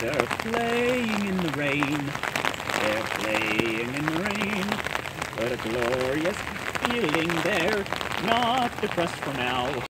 They're playing in the rain. They're playing in the rain. What a glorious feeling there, not depressed for now.